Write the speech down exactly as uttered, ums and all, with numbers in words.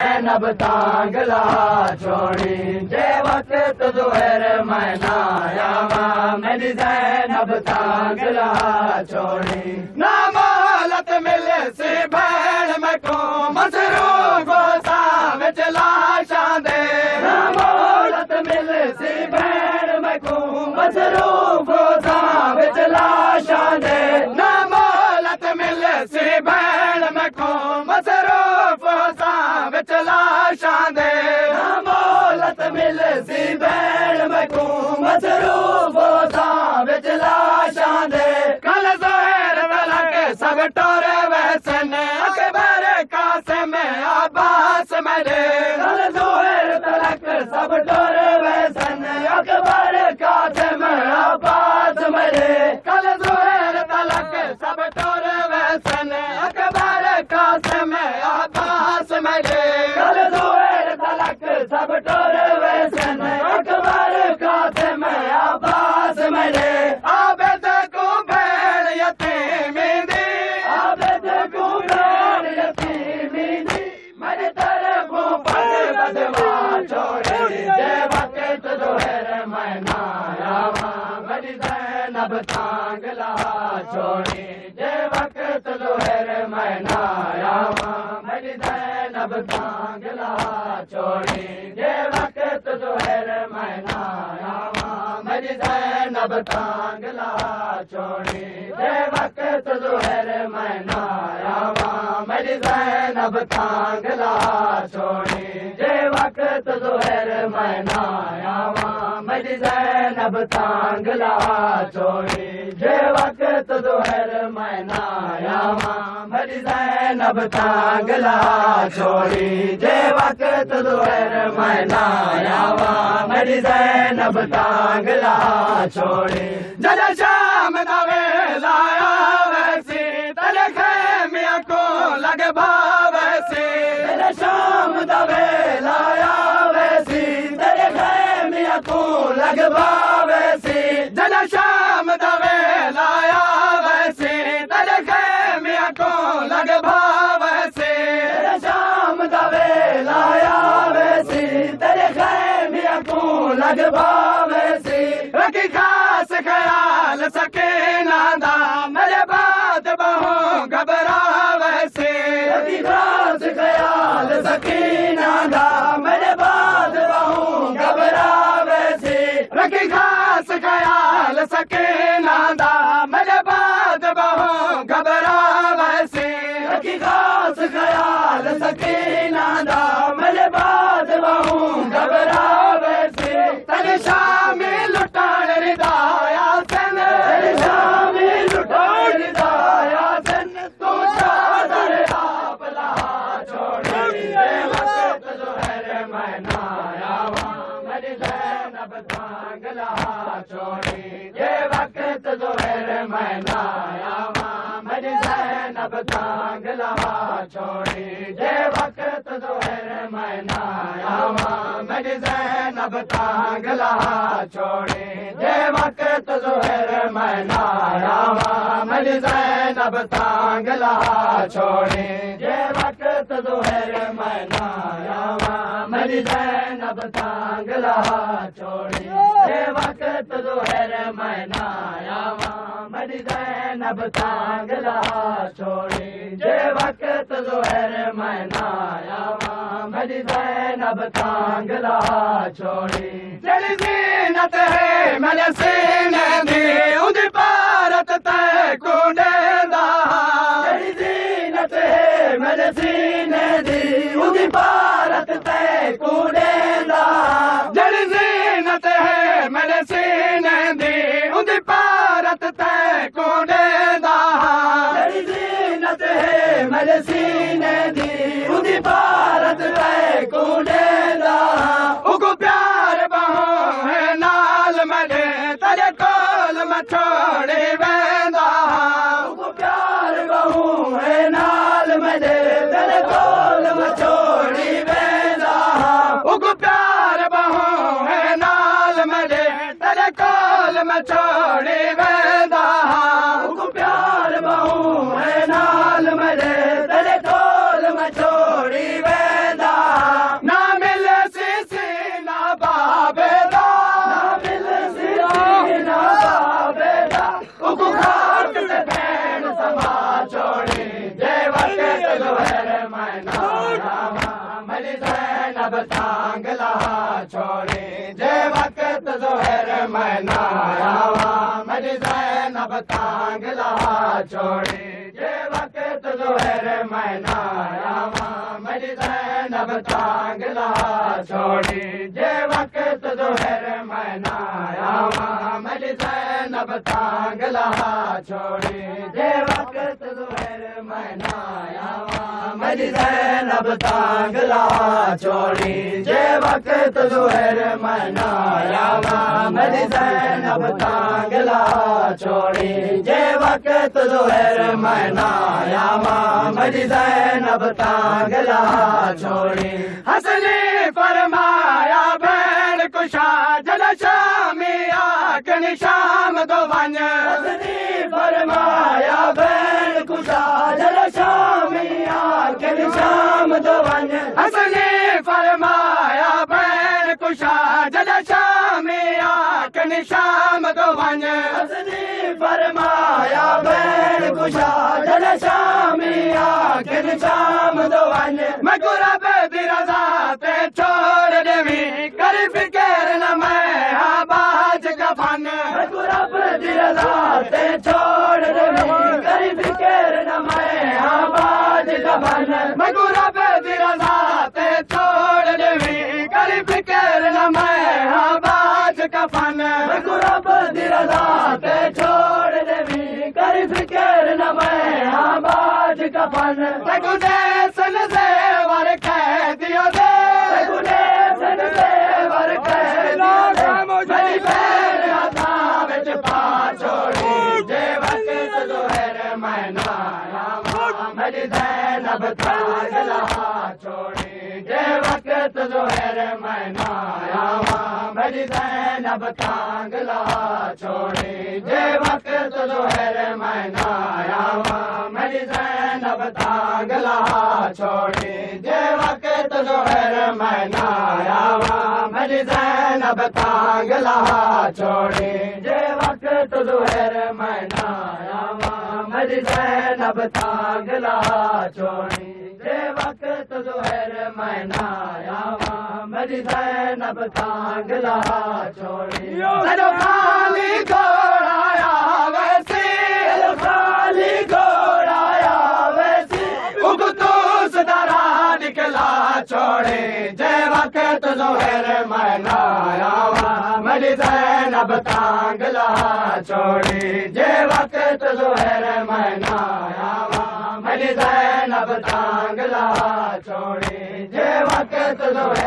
नब तांगला छोड़ी जे वक्त ज़ोहर मैना आया मेरी ज़ैनब तांगला छोड़ी ना मोहलत मिले सी भैण मैं को मसरूफ गोसा विच लाशां दे ना मोहलत मिले सी भैण मैं को मसरूफ गोसा विच लाशां दे ना मोहलत मिले सी भैण मैं को मसरूफ गोसा विच लाशां दे ना मोहलत मिले सी भैण मैं को मसरूफ गोसा विच लाशां दे कल ज़ोहर तलक सब टोरे वहसन अकबर कासिम अब्बास मेरे कल ज़ोहर तलक सब टोरे वहसन अकबर कासिम अब्बास मेरे कल ज़ोहर तलक सब टोरे वहसन अकबर कासिम अब्बास मेरे कल ज़ोहर तलक सब टोरे वहसन अकबर कासिम अब्बास मेरे आबद को भैण यतीमी दी आबद को भैण यतीमी दी मेरे तरफों पग बदवा छोड़ी जे वक्त ज़ोहर मैना आया मेरी ज़ैनब तांगला छोड़ी जे वक्त ज़ोहर मैना आया मेरी ज़ैनब तांगला छोड़ी जे वक्त ज़ोहर मैना आया मेरी ज़ैनब तांगला छोड़ी जे वक्त ज़ोहर मैना आया मेरी ज़ैनब तांगला छोड़ी जे वक्त ज़ोहर मैना आया मेरी ज़ैनब तांगला छोड़ी जे वक्त ज़ोहर मैना आया मेरी ज़ैनब तांगला छोड़ी जे वक्त ज़ोहर मैना आया मेरी ज़ैनब तांगला छोड़ी जद शाम दा वेला आया वैसी तेरे खैमिया को लग भावैसी जद शाम दा वेला आया वैसी तेरे खैमिया को लग भावैसी जद शाम दा वेला आया वैसी तेरे खैमिया को लग भावैसी जद शाम दा वेला आया वैसी तेरे खैमिया को लग भावैसी रखी खास ख्याल सकीना दा मेरे बाद बहु घबरावैसी रखी खास ख्याल सकीना दा मेरे बाद बहु घबरावैसी रखी खास ख्याल सकीना दा मेरे बाद बहु घबरावैसी रखी खास ख्याल सकीना दा मेरे बाद बहु घबरावैसी तन शामिल लुटान रिदाया सन तन शामिल लुटान रिदाया सन तू चादर आप लहा छोड़ी जे वक्त ज़ोहर मैना आया मेरी ज़ैनब तांगला छोड़ी जे वक्त ज़ोहर मैना आया मेरी ज़ैनब तांगला छोड़ी जे वक्त ज़ोहर मैना आया मेरी ज़ैनब तांगला छोड़ी जे वक्त ज़ोहर मैना आया मेरी ज़ैनब तांगला छोड़ी जे वक्त ज़ोहर मैना आया मेरी ज़ैनब तांगला छोड़ी जे वक्त ज़ोहर मैना आया मेरी ज़ैनब तांगला छोड़ी जे वक्त ज़ोहर मैना आया मेरी ज़ैनब तांगला छोड़ी जड़ी ज़ीनत है मेरे सीने दी उदी भारत तय कुंडेदा जड़ी ज़ीनत है मेरे सीने दी उदी भारत तय कुंडेदा जड़ी ज़ीनत है मेरे सीने दी उदी भारत तय कुंडेदा जड़ी ज़ीनत है मेरे सीने दी उदी भारत तय कुंडेदा उको प्यार बहु है नाल मरे तेरे कोल मैं छोड़ी वेंदा उको प्यार बहु है नाल मरे तेरे कोल मैं छोड़ी मेरी ज़ैनब तांगला छोड़ी जे वक्त ज़ोहर मैं ना आवा मेरी ज़ैनब तांगला छोड़ी जे वक्त ज़ोहर मैं ना आवा मेरी ज़ैनब तांगला छोड़ी जे वक्त ज़ोहर मैं ना आवा मेरी ज़ैनब तांगला छोड़ी जे वक्त ज़ोहर मैं ना आवा मेरी ज़ैनब तांगला छोड़ी जे वक्त ज़ोहर मैं ना आवा मेरी ज़ैनब तांगला छोड़ी जे वक्त ज़ोहर मैं ना आवा मेरी ज़ैनब तांगला छोड़ी हसनी फरमाया बैन कुशा जल शामी आकन शाम दो वन हसनी फरमाया बैन कुशा जल शामी आकन शाम दो वन हसनी फरमाया बैन कुशा जल शामी आकन शाम दो वन हसनी फरमाया बैन कुशा जल शामी आकन शाम दो वन मैं गुरब दी रज़ा ते छोड़ देवी कर फिकर न मैं आबाज कफन मैं गुरब दी रज़ा ते छोड़ देवी कर फिकर न मैं आबाज कफन मैं गुरब दी रज़ा ते छोड़ देवी कर फिकर न मैं आबाज कफन मैं गुरब दी रज़ा ते छोड़ देवी कर फिकर न मैं आबाज कफन गुने सन ज़ेवर कह दियो दे गुने सन ज़ेवर कह दियो दे मेरी बहन अता विच पा छोड़ी जे वक्त ज़ोहर मैं ना आवा मेरी ज़ैनब तांगला छोड़ी जे वक्त ज़ोहर मैं ना आवा मेरी ज़ैनब तांगला छोड़ी जे वक्त ज़ोहर मैं ना आवा मेरी ज़ैनब तांगला छोड़ी जे वक्त ज़ोहर मैं ना आवा मेरी ज़ैनब तांगला छोड़ी जे वक्त ज़ोहर मैं ना आवा मेरी ज़ैनब तांगला छोड़ी जे वक्त ज़ोहर मैं ना आवा मेरी ज़ैनब तांगला छोड़ी जदों खाली घोड़ाया वैसी खाली घोड़ाया वैसी उगतूस दरा निकला छोड़े जे वक्त ज़ोहर मैं ना आवा मेरी ज़ैनब तांगला छोड़ी जे वक्त ज़ोहर मैं ना आवा मेरी ज़ैनब तांगला छोड़ी जे वक्त ज़ोहर